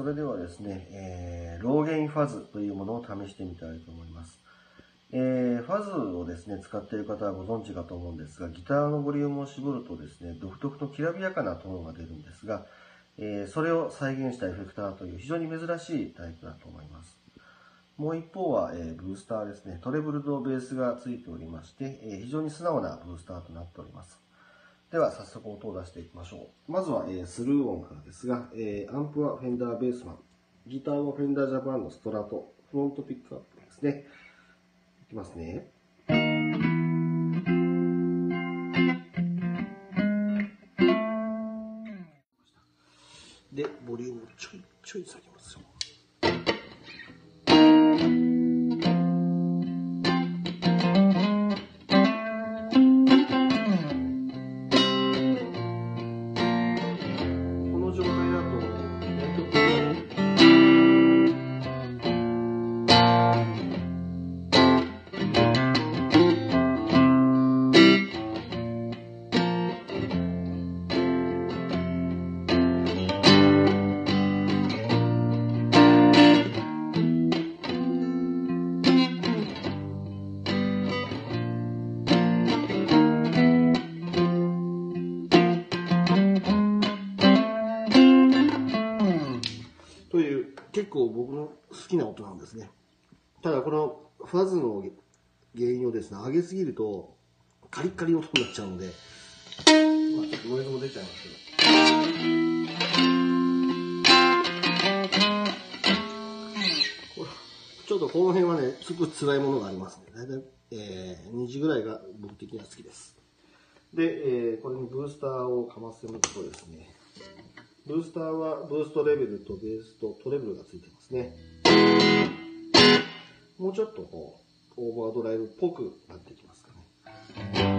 それではですね、ローゲインファズというものを試してみたいと思います。ファズをですね、使っている方はご存知かと思うんですが、ギターのボリュームを絞るとですね、独特のきらびやかなトーンが出るんですが、それを再現したエフェクターという非常に珍しいタイプだと思います。もう一方は、ブースターですね。トレブルとベースがついておりまして、非常に素直なブースターとなっております。では早速音を出していきましょう。まずは、スルー音からですが、アンプはフェンダーベースマン、ギターはフェンダージャパンのストラト、フロントピックアップですね。いきますね。で、ボリュームをちょい下げますよ。この状態だと、という結構僕の好きな音なんですね。ただこのファズの原因をですね、上げすぎるとカリッカリ音になっちゃうので、ちょっとノイズも出ちゃいますけど。ちょっとこの辺はね、すごく辛いものがありますね。だいたい2時ぐらいが僕的には好きです。で、これにブースターをかませますとですね、ブースターはブーストレベルとベースとトレブルがついてますね。もうちょっとこう、オーバードライブっぽくなってきますかね。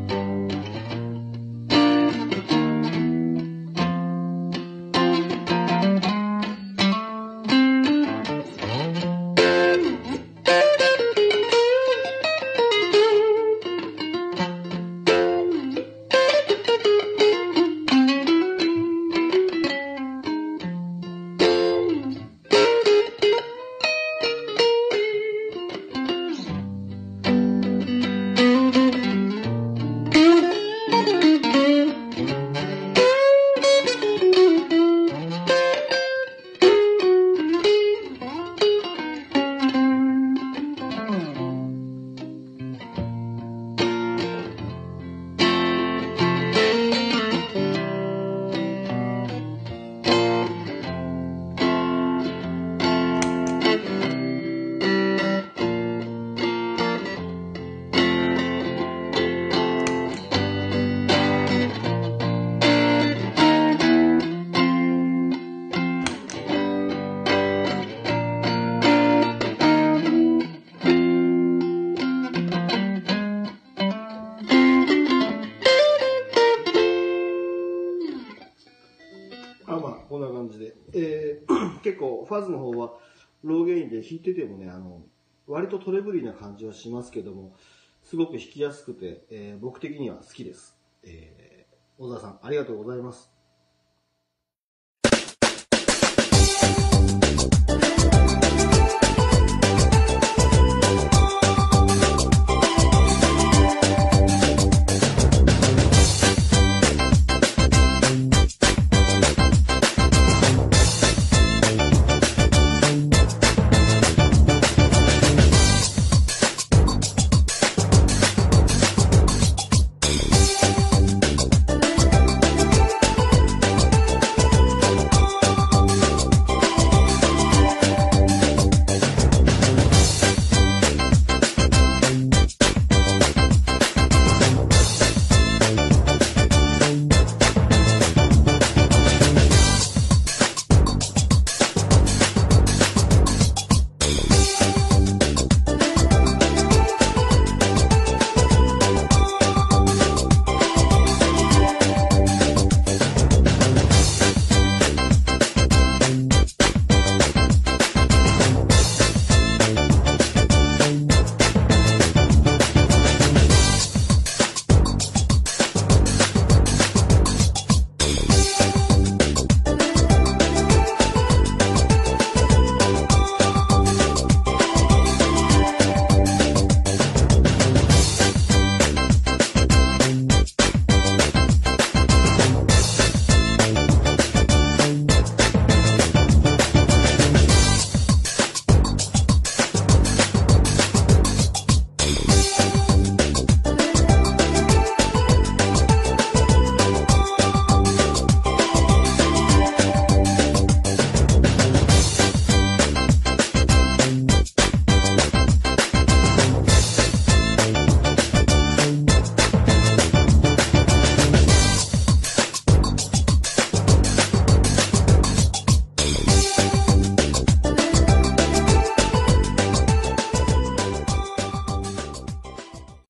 こんな感じで、結構ファズの方はローゲインで弾いててもね、割とトレブリーな感じはしますけども、すごく弾きやすくて、僕的には好きです。小沢さんありがとうございます。